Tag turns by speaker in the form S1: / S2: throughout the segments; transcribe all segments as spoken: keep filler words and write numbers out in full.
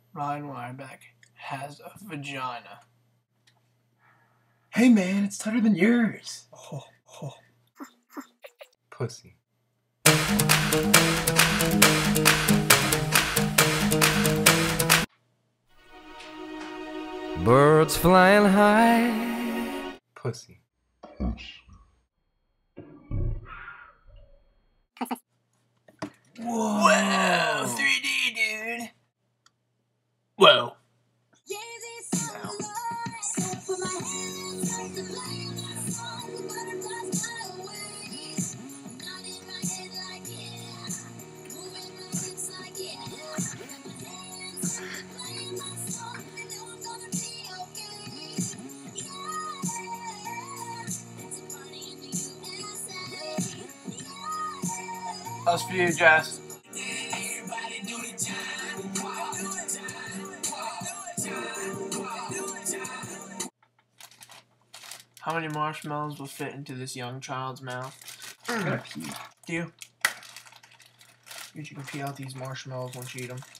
S1: Ryan Wireback has a vagina.
S2: Hey man, it's tighter than yours. Oh, oh.
S3: Pussy.
S4: Birds flying high.
S3: Pussy.
S1: Whoa. Whoa, three D, dude. Whoa. That's for you, Jess. How many marshmallows will fit into this young child's mouth?
S2: I'm gonna pee.
S1: Do you? You can pee out these marshmallows once you eat them.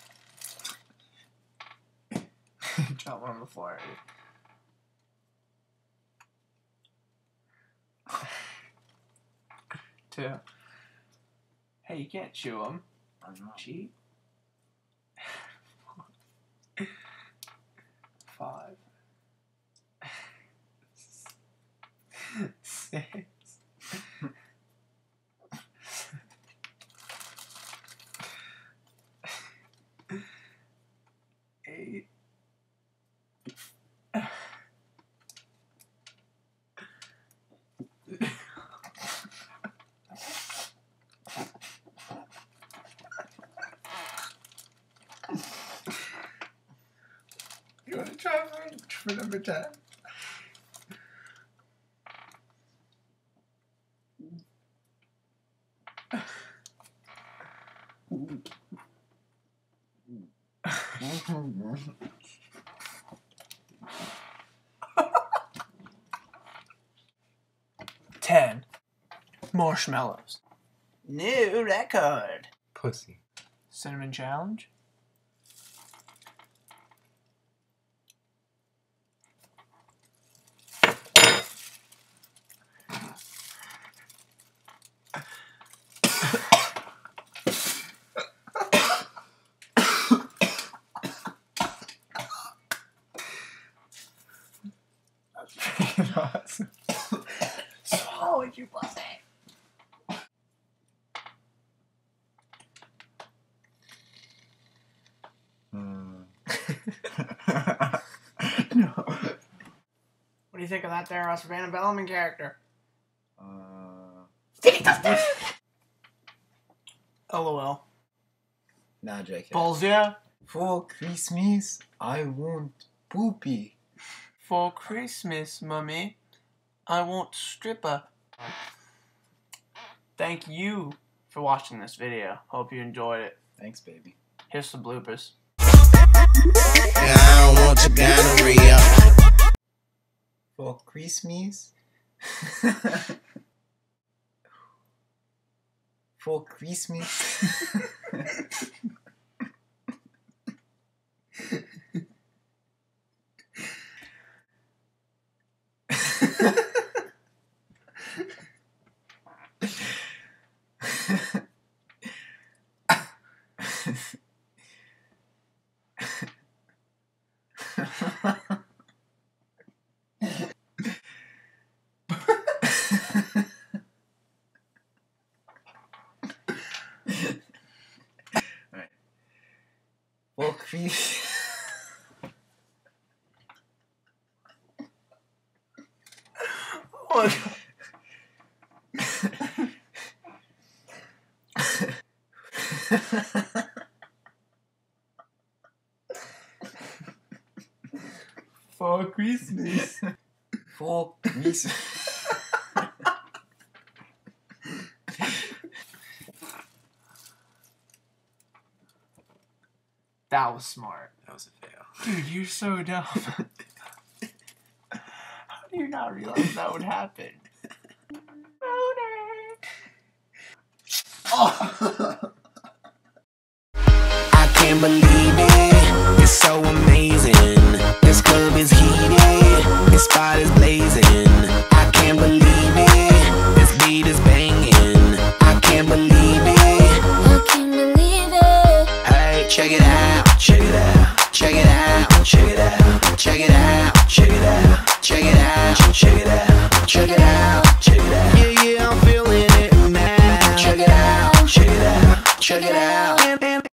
S1: Drop one on the floor. Two. Hey, you can't chew them.
S2: I know.
S1: Cheat. Five. Six. Eight. You want to try for, for number ten? Ten marshmallows. New record.
S3: Pussy.
S1: Cinnamon challenge. Awesome. Swallow it, you pussy.
S2: Mm. No.
S1: What do you think of that there, Russ Van Bellman character?
S2: Uh.
S1: LOL.
S2: Nah, J K.
S1: Balls, yeah.
S2: For Christmas, I want poopy.
S1: For Christmas, mummy, I want stripper. Thank you for watching this video. Hope you enjoyed it.
S2: Thanks, baby.
S1: Here's some bloopers.
S5: Yeah, I don't want your gonorrhea.
S2: For Christmas. For Christmas. Alright. For Christmas.
S1: Oh my God. For Christmas.
S2: For Christmas.
S1: That was smart.
S2: That was a fail.
S1: Dude, you're so dumb. How do you not realize that would happen?
S5: I can't believe it. It's so check it out, check it out, check it out, check it out, check it out, check it out, check it out, check it out, check it out, check it out. Yeah, yeah, I'm feeling it now. Check it out, check it out, check it out. And